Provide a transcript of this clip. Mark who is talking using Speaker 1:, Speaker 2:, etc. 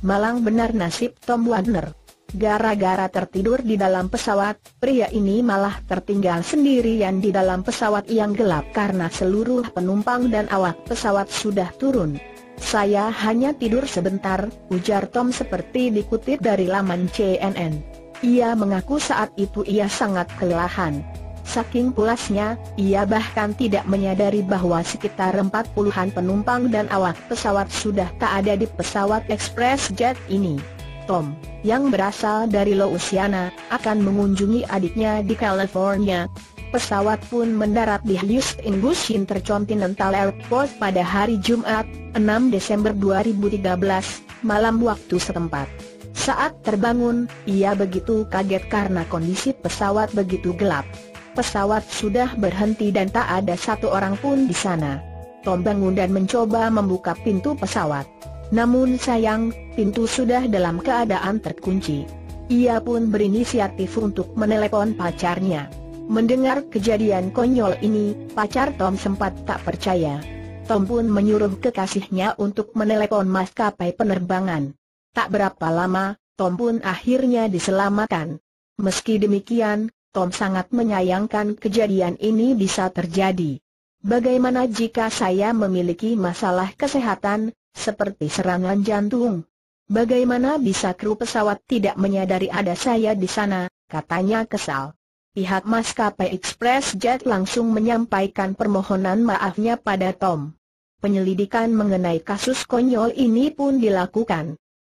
Speaker 1: Malang benar nasib Tom Wagner. Gara-gara tertidur di dalam pesawat, pria ini malah tertinggal sendirian di dalam pesawat yang gelap karena seluruh penumpang dan awak pesawat sudah turun. Saya hanya tidur sebentar, ujar Tom seperti dikutip dari laman CNN. Ia mengaku saat itu ia sangat kelelahan. Saking pulasnya, ia bahkan tidak menyadari bahwa sekitar 40-an penumpang dan awak pesawat sudah tak ada di pesawat Express Jet ini. Tom, yang berasal dari Louisiana, akan mengunjungi adiknya di California. Pesawat pun mendarat di Houston Bush Intercontinental Airport pada hari Jumat, 6 Desember 2013, malam waktu setempat. Saat terbangun, ia begitu kaget karena kondisi pesawat begitu gelap. Pesawat sudah berhenti dan tak ada satu orang pun di sana. Tom bangun dan mencoba membuka pintu pesawat. Namun sayang, pintu sudah dalam keadaan terkunci. Ia pun berinisiatif untuk menelepon pacarnya. Mendengar kejadian konyol ini, pacar Tom sempat tak percaya. Tom pun menyuruh kekasihnya untuk menelepon maskapai penerbangan. Tak berapa lama, Tom pun akhirnya diselamatkan. Meski demikian, Tom sangat menyayangkan kejadian ini bisa terjadi. Bagaimana jika saya memiliki masalah kesehatan, seperti serangan jantung? Bagaimana bisa kru pesawat tidak menyadari ada saya di sana, katanya kesal. Pihak maskapai Express Jet langsung menyampaikan permohonan maafnya pada Tom. Penyelidikan mengenai kasus konyol ini pun dilakukan.